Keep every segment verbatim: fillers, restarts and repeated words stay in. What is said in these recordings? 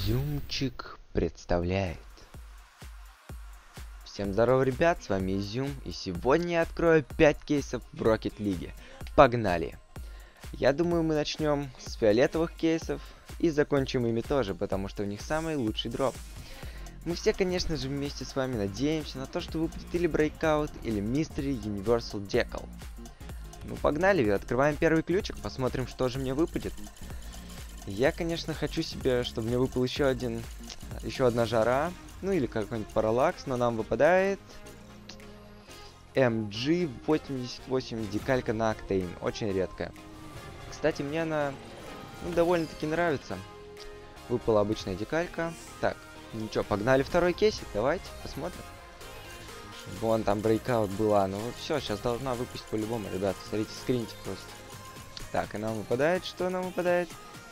Изюмчик представляет. Всем здорово, ребят, с вами Изюм, и сегодня я открою пять кейсов в Rocket League. Погнали! Я думаю, мы начнем с фиолетовых кейсов и закончим ими тоже, потому что у них самый лучший дроп. Мы все, конечно же, вместе с вами надеемся на то, что выпадет или Breakout, или Mystery Universal Jackal. Ну погнали, открываем первый ключик, посмотрим, что же мне выпадет. Я, конечно, хочу себе, чтобы мне выпал еще один, еще одна жара, ну или какой-нибудь параллакс, но нам выпадает эм джи восемьдесят восемь декалька на Octane, очень редкая. Кстати, мне она ну, довольно-таки нравится. Выпала обычная декалька. Так, ничего, погнали второй кейсик, давайте посмотрим. Вон там брейкаут была, ну все, сейчас должна выпустить по-любому, ребята, смотрите, скрините просто. Так, и нам выпадает, что нам выпадает?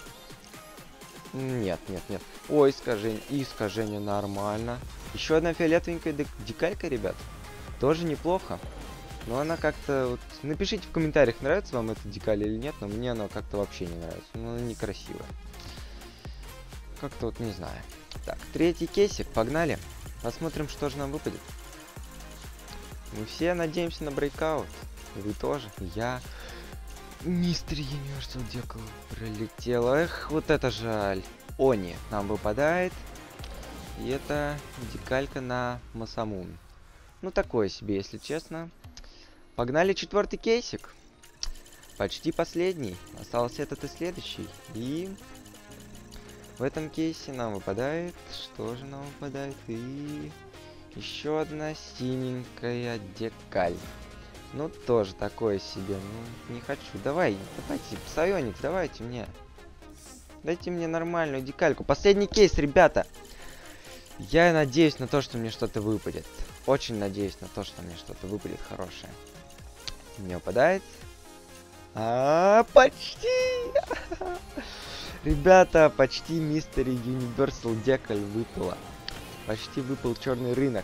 Нет, нет, нет. Ой, искажение. Искажение нормально. Еще одна фиолетовенькая декалька, ребят. Тоже неплохо. Но она как-то... Вот... Напишите в комментариях, нравится вам эта декаль или нет, но мне она как-то вообще не нравится. Ну, она некрасивая. Как-то вот не знаю. Так, третий кейсик, погнали. Посмотрим, что же нам выпадет. Мы все надеемся на брейкаут. Вы тоже. Я... Мистер Universal Jackal пролетел. Эх, вот это жаль. Они нам выпадает. И это декалька на Масамун. Ну, такое себе, если честно. Погнали четвертый кейсик. Почти последний. Остался этот и следующий. И в этом кейсе нам выпадает... Что же нам выпадает? И еще одна синенькая декаль. Ну, тоже такое себе. Ну, не хочу. Давай, давайте, Псайоникс, давайте мне. Дайте мне нормальную декальку. Последний кейс, ребята. Я надеюсь на то, что мне что-то выпадет. Очень надеюсь на то, что мне что-то выпадет хорошее. Мне выпадает. А, почти! Ребята, почти Mystery Universal Jackal выпало. Почти выпал черный рынок.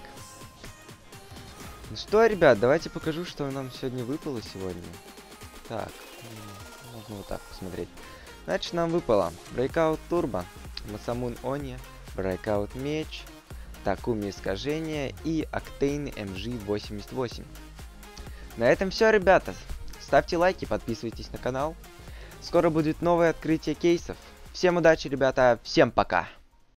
Ну что, ребят, давайте покажу, что нам сегодня выпало сегодня. Так, можно вот так посмотреть. Значит, нам выпало Breakout Turbo, Масамун Они, Breakout Меч, Такуми Искажение и Octane эм джи восемьдесят восемь. На этом все, ребята. Ставьте лайки, подписывайтесь на канал. Скоро будет новое открытие кейсов. Всем удачи, ребята, всем пока!